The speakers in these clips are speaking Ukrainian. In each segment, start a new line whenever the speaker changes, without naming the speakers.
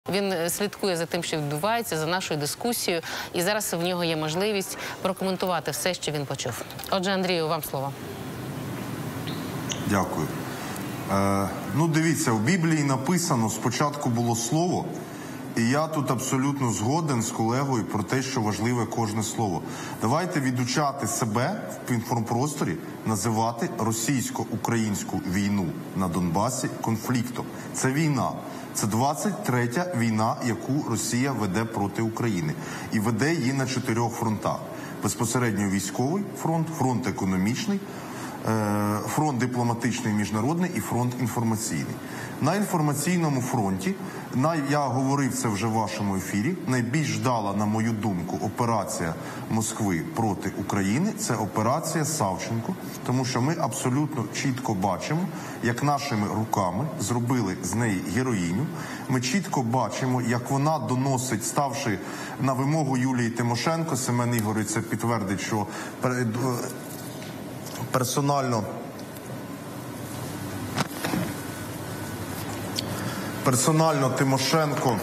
Він слідкує за тим, що відбувається, за нашою дискусією, і зараз в нього є можливість прокоментувати все, що він почув. Отже, Андрію, вам слово.
Дякую. Ну, дивіться, у Біблії написано, спочатку було слово, і я тут абсолютно згоден з колегою про те, що важливе кожне слово. Давайте відучати себе в інформпросторі називати російсько-українську війну на Донбасі конфліктом. Це війна. Це 23-я війна, яку Росія веде проти України. І веде її на 4 фронтах. Безпосередньо військовий фронт, фронт економічний, фронт дипломатичний міжнародний і фронт інформаційний. На інформаційному фронті, я говорив це вже в вашому ефірі, найбільш ждала, на мою думку, операція Москви проти України – це операція Савченко, тому що ми абсолютно чітко бачимо, як нашими руками зробили з неї героїню. Ми чітко бачимо, як вона доносить, ставши на вимогу Юлії Тимошенко, Семен Ігорович це підтвердить, що персонально Тимошенко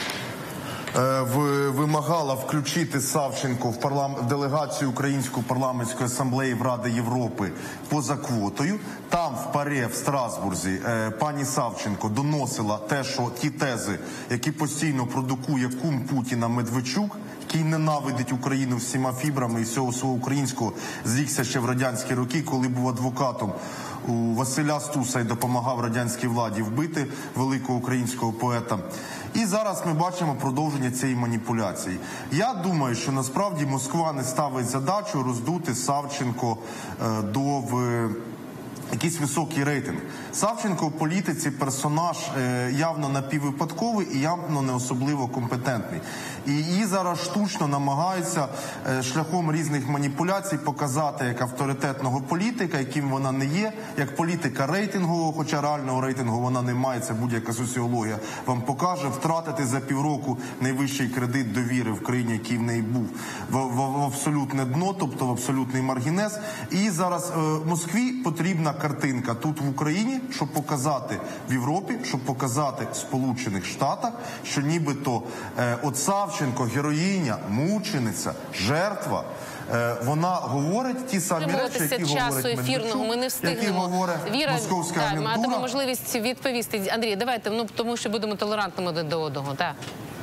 вимагала включити Савченко в делегацію Української парламентської асамблеї в Раді Європи поза квотою. Там, в ПАРЄ, в Страсбурзі, пані Савченко доносила те, що ті тези, які постійно продукує кум Путіна Медведчук, який ненавидить Україну всіма фібрами і всього свого українського, зрікся ще в радянські роки, коли був адвокатом у Василя Стуса і допомагав радянській владі вбити великого українського поета. І зараз ми бачимо продовження цієї маніпуляції. Я думаю, що насправді Москва не ставить задачу роздути Савченко до якийсь високий рейтинг. Савченко в політиці персонаж явно напіввипадковий і явно не особливо компетентний. І її зараз штучно намагаються шляхом різних маніпуляцій показати як авторитетного політика, яким вона не є, як політика рейтингового, хоча реального рейтингу вона не має, це будь-яка соціологія вам покаже, втратити за півроку найвищий кредит довіри в країні, який в неї був, в абсолютне дно, тобто в абсолютний маргінез. І зараз Москві потрібна картинка тут в Україні, щоб показати в Європі, щоб показати в Сполучених Штатах, що нібито от Савченко, героїня, мучениця, жертва, вона говорить ті самі речі, які говорить Медведчук, які говорить московська агентура.
Матиме можливість відповісти. Андрій, давайте, тому що будемо толерантними один до одного. Так.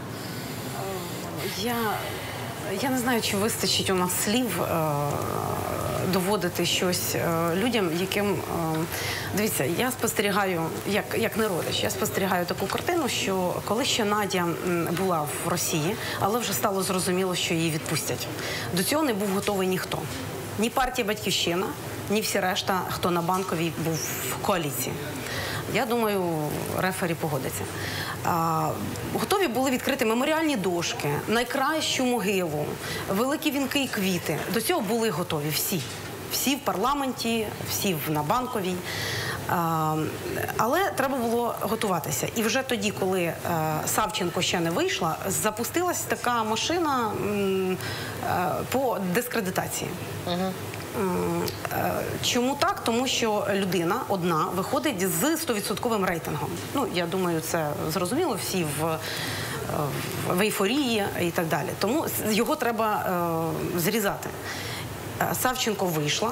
Я не знаю, чи вистачить у нас слів доводити щось людям, яким... Дивіться, я спостерігаю, як не родич, я спостерігаю таку картину, що коли ще Надя була в Росії, але вже стало зрозуміло, що її відпустять. До цього не був готовий ніхто. Ні партія «Батьківщина», ні всі решта, хто на Банковій був в коаліції. Я думаю, рефері погодиться. Готові були відкрити меморіальні дошки, найкращу могилу, великі вінки і квіти. До цього були готові всі. Всі в парламенті, всі на Банковій. Але треба було готуватися. І вже тоді, коли Савченко ще не вийшла, запустилась така машина по дискредитації. Чому так? Тому що людина одна виходить з 100% рейтингом. Ну, я думаю, це зрозуміло, всі в ейфорії і так далі. Тому його треба зрізати. Савченко вийшла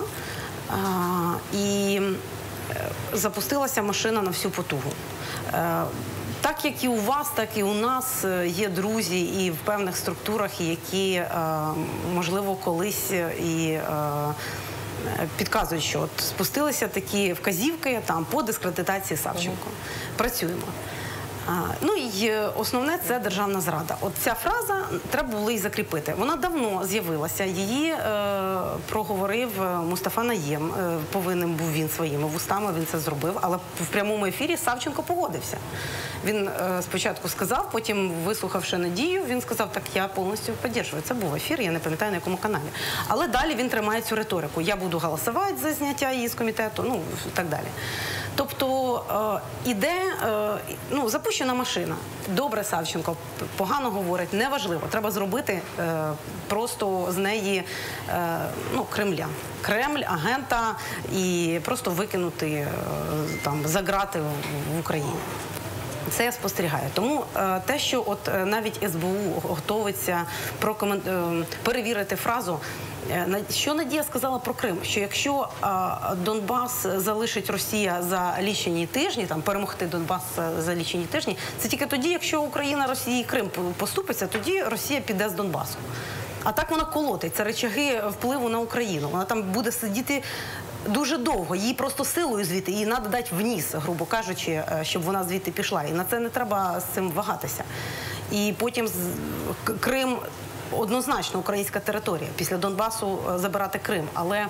і запустилася машина на всю потугу. Так, як і у вас, так і у нас є друзі і в певних структурах, які, можливо, колись і підказують, що от спустилися такі вказівки там по дискредитації Савченко. Працюємо. Ну і основне – це державна зрада. От ця фраза треба було і закріпити. Вона давно з'явилася, її проговорив Мустафа Найєм, повинен був він своїми вустами, він це зробив, але в прямому ефірі Савченко погодився. Він спочатку сказав, потім, вислухавши Надію, він сказав, так, я повністю підтримую. Це був ефір, я не пам'ятаю, на якому каналі. Але далі він тримає цю риторику. Я буду голосувати за зняття її з комітету, ну, і так далі. Тобто іде, ну, запущена машина. Добре Савченко, погано говорить, неважливо. Треба зробити просто з неї, ну, Кремля. Кремль, агента і просто викинути там за грати в Україні. Це я спостерігаю. Тому те, що от навіть СБУ готовиться перевірити фразу, що Надія сказала про Крим, що якщо Донбас залишить Росія за лічені тижні, там перемогти Донбас за лічені тижні, це тільки тоді, якщо Україна, Росія і Крим поступиться, тоді Росія піде з Донбасу. А так вона колотить, це речаги впливу на Україну. Вона там буде сидіти дуже довго, їй просто силою звідти, їй треба дати вниз, грубо кажучи, щоб вона звідти пішла. І на це не треба з цим вагатися. І потім Крим однозначно українська територія. Після Донбасу забирати Крим. Але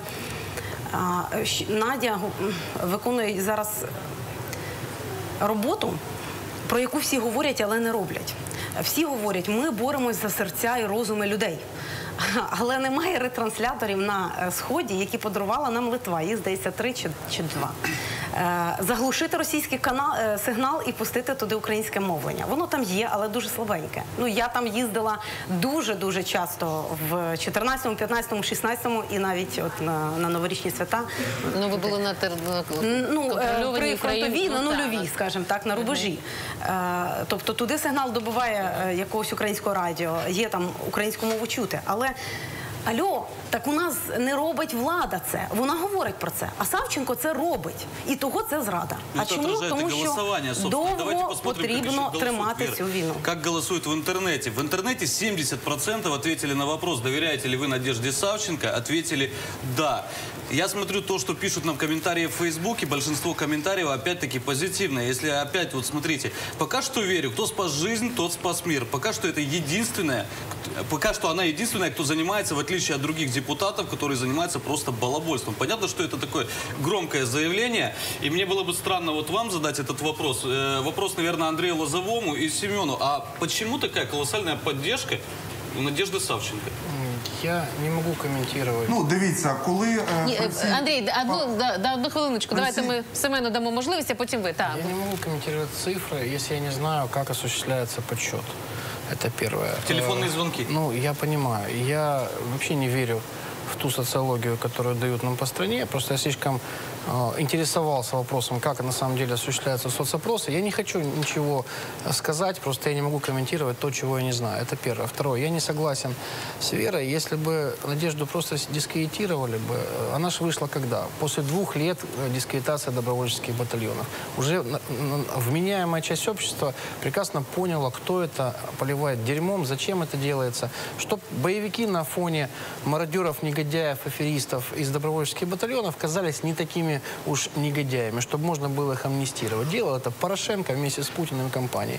Надя виконує зараз роботу, про яку всі говорять, але не роблять. Всі говорять, ми боремось за серця і розуми людей. Але немає ретрансляторів на Сході, які подарувала нам Литва. Їх, здається, 3 чи 2. Заглушити російський сигнал і пустити туди українське мовлення. Воно там є, але дуже слабеньке. Ну, я там їздила дуже-дуже часто в 14-му, 15-му, 16-му і навіть от на новорічні свята.
Ну, ви були на
при фронтовій, на нульовій, скажімо так, на рубежі. Тобто туди сигнал добуває якогось українського радіо, є там українську мову чути. Але, алло, так у нас не робить влада це. Вона говорить про це. А Савченко це робить. І того це зрада. А чому? Тому що довго потрібно тримати цю війну.
Как голосуют в интернете? В интернете 70% ответили на вопрос, доверяете ли вы Надежде Савченко, ответили «да». Я смотрю то, что пишут нам комментарии в Фейсбуке, большинство комментариев опять-таки позитивное. Если опять, вот смотрите, пока что верю, кто спас жизнь, тот спас мир. Пока что это единственное, пока что она единственная, кто занимается, в отличие от других депутатов, которые занимаются просто балабольством. Понятно, что это такое громкое заявление, и мне было бы странно вот вам задать этот вопрос. Вопрос, наверное, Андрею Лозовому и Семену. А почему такая колоссальная поддержка у Надежды Савченко?
Я не можу коментувати.
Ну, дивіться, коли...
Андрій, одну хвилиночку. Давайте ми Семену дамо можливість, а потім ви.
Я не можу коментувати цифри, якщо я не знаю, як осуществляється подсчет. Это первое.
Телефонные звонки.
Ну, я понимаю. Я вообще не верю в ту социологию, которую дают нам по стране. Просто я слишком интересовался вопросом, как на самом деле осуществляются соцопросы. Я не хочу ничего сказать, просто я не могу комментировать то, чего я не знаю. Это первое. Второе. Я не согласен с Верой. Если бы Надежду просто дискредитировали бы, она же вышла когда? После 2 лет дискредитации добровольческих батальонов. Уже вменяемая часть общества прекрасно поняла, кто это поливает дерьмом, зачем это делается. Чтоб боевики на фоне мародеров, негодяев, аферистов из добровольческих батальонов казались не такими уж негодяями, чтобы можно было их амнистировать. Делал это Порошенко вместе с Путиным и компанией.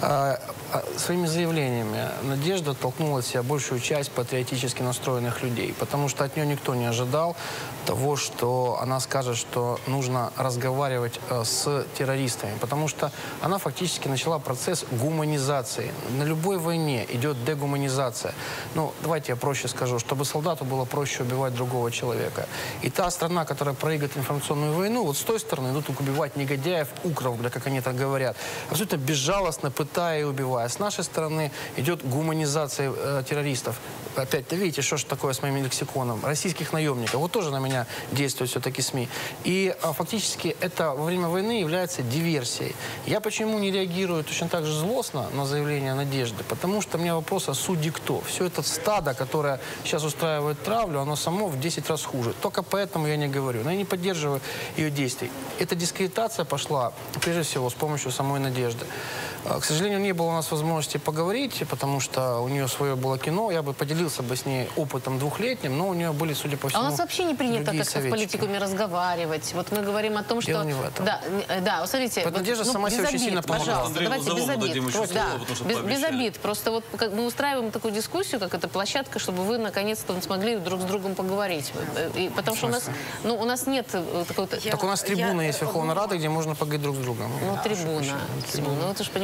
Своими заявлениями Надежда толкнула от себя большую часть патриотически настроенных людей, потому что от нее никто не ожидал того, что она скажет, что нужно разговаривать с террористами, потому что она фактически начала процесс гуманизации. На любой войне идет дегуманизация. Ну, давайте я проще скажу, чтобы солдату было проще убивать другого человека. И та страна, которая проигрывает информационную войну, вот с той стороны идут убивать негодяев, укров, как они так говорят, абсолютно безжалостно пытая и убивая. С нашей стороны идет гуманизация террористов. Опять, видите, что же такое с моим лексиконом? Российских наемников. Вот тоже на меня действуют все-таки СМИ. И фактически это во время войны является диверсией. Я почему не реагирую точно так же злостно на заявление Надежды? Потому что у меня вопрос, а судьи кто? Все это стадо, которое сейчас устраивает травлю, оно само в 10 раз хуже. Только поэтому я не говорю. Но я не поддерживаю ее действий. Эта дискредитация пошла, прежде всего, с помощью самой Надежды. К сожалению, не было у нас возможности поговорить, потому что у нее свое было кино. Я бы поделился бы с ней опытом 2-летним, но у нее были, судя по всему,
а у нас вообще не принято как-то с политиками разговаривать. Вот мы говорим о том, что...
Дело не в этом.
Да, вот смотрите...
Вот Надежда сама себе очень сильно помогала.
Пожалуйста, давайте без обид. Да, без обид. Просто вот мы устраиваем такую дискуссию, как это площадка, чтобы вы наконец-то смогли друг с другом поговорить. Потому что у нас нет такой...
Так у нас трибуна есть Верховной Рады, где можно поговорить друг с другом.
Ну, трибуна. Ну, ты же понимаешь,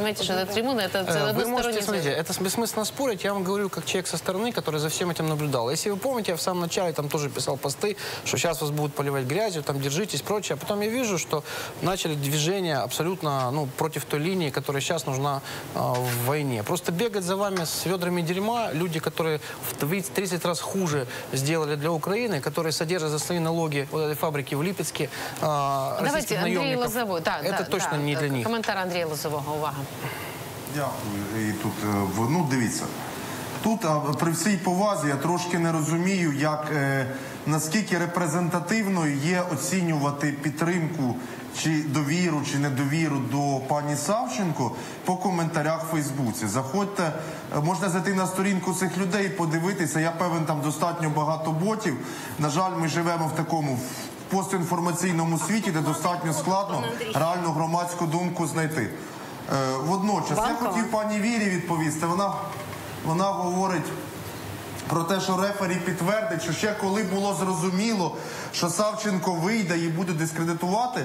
понимаете, что это трибуна, это
Вы
односторонний
можете,
зв'язок.
смотрите, это бессмысленно спорить, я вам говорю как человек со стороны, который за всем этим наблюдал. Если вы помните, я в самом начале там тоже писал посты, что сейчас вас будут поливать грязью, там держитесь, прочее. А потом я вижу, что начали движение абсолютно, ну, против той линии, которая сейчас нужна в войне. Просто бегать за вами с ведрами дерьма, люди, которые в 30 раз хуже сделали для Украины, которые содержат за свои налоги вот этой фабрики в Липецке,
Давайте Андрій
наемников,
Лозовой.
это точно не для них.
Коментар Андрія Лозового, увага.
Дякую. І тут, ну, дивіться, тут при всій повазі я трошки не розумію, наскільки репрезентативною є оцінювати підтримку чи довіру, чи недовіру до пані Савченко по коментарях в Фейсбуці. Заходьте, можна зайти на сторінку цих людей і подивитися. Я певен, там достатньо багато ботів. На жаль, ми живемо в такому постінформаційному світі, де достатньо складно реальну громадську думку знайти. Водночас, я хотів пані Вірі відповісти. Вона говорить про те, що рефері підтвердить, що ще коли було зрозуміло, що Савченко вийде і буде дискредитувати.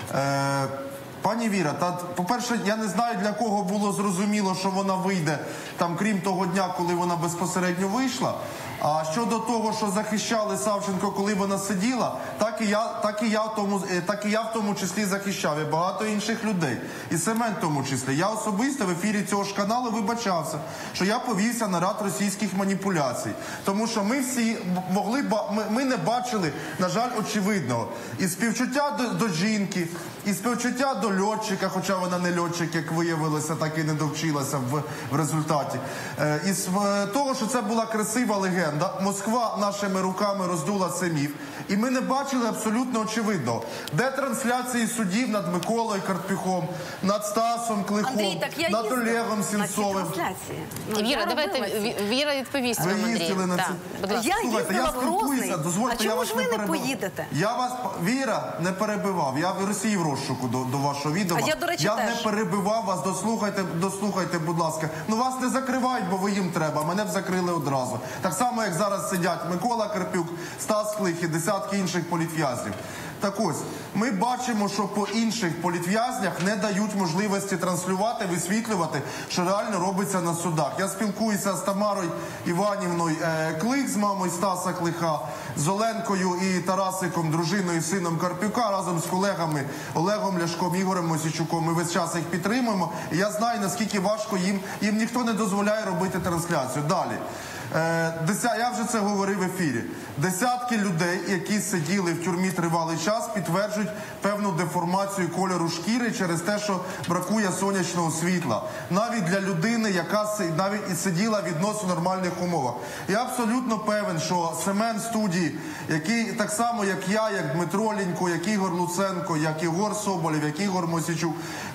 Пані Віра, по-перше, я не знаю, для кого було зрозуміло, що вона вийде, там, крім того дня, коли вона безпосередньо вийшла. А щодо того, що захищали Савченко, коли вона сиділа, так і я в тому числі захищав, і багато інших людей. І Семен в тому числі. Я особисто в ефірі цього ж каналу вибачався, що я повівся на ряд російських маніпуляцій. Тому що ми всі ми не бачили, на жаль, очевидного. І співчуття до жінки, і співчуття до льотчика, хоча вона не льотчик, як виявилося, так і не довчилася в результаті. І з того, що це була красива легенда, Москва нашими руками роздула цей міф. І ми не бачили абсолютно очевидного. Де трансляції судів над Миколою Карпюхом, над Стасом Клихом,
Андрій, так я
над Олегом Сенцовим.
Віра, давайте Віра відповість вам, Андрій.
їздили на це?
Будь ласка.
Я їздила в Грозний.
Дозвольте,
А
я
чому
вас
ж ви не
перебивав.
поїдете?
Я вас, Віра, не перебивав. Я в Росії в розшуку до вашого відома.
А я, до речі,
я
теж.
не перебивав вас, дослухайте, будь ласка. Ну вас не закривають, бо ви їм треба. Мене б закрили одразу. Так само, як зараз сидять Микола Карпюк, Стас Клих і десятки інших політв'язнів. Так ось, ми бачимо, що по інших політв'язнях не дають можливості транслювати, висвітлювати, що реально робиться на судах. Я спілкуюся з Тамарою Іванівною Клих, з мамою Стаса Клиха, з Оленкою і Тарасиком, дружиною і сином Карпюка, разом з колегами Олегом Ляшком, Ігорем Мосійчуком. Ми весь час їх підтримуємо. І я знаю, наскільки важко їм ніхто не дозволяє робити трансляцію. Далі. Я вже це говорив в ефірі. Десятки людей, які сиділи в тюрмі тривалий час, підтверджують певну деформацію кольору шкіри через те, що бракує сонячного світла. Навіть для людини, яка навіть і сиділа в відносно нормальних умовах. Я абсолютно певен, що Семен в студії, який так само, як я, як Дмитро Лінько, як Ігор Луценко, як Ігор Соболєв, як Ігор Мосійчук,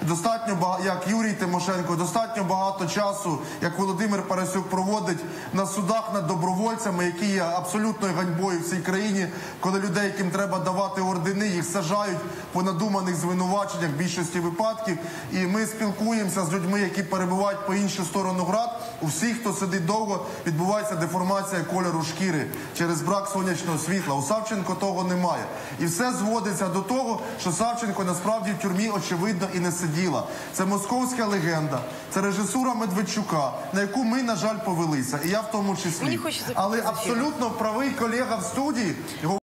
як Юрій Тимошенко, достатньо багато часу, як Володимир Парасюк, проводить на судах над добровольцями, які є абсолютною ганьбою в цій країні, коли людей, яким треба давати ордени, їх саджають по надуманих звинуваченнях в більшості випадків. І ми спілкуємося з людьми, які перебувають по іншу сторону град. У всіх, хто сидить довго, відбувається деформація кольору шкіри через брак сонячного світла. У Савченко того немає. І все зводиться до того, що Савченко насправді в тюрмі, очевидно, і не сиділа. Це московська легенда, це режисура Медведчука, на яку ми, на жаль, повелися. І я в тому числі. Але абсолютно правий колега в студії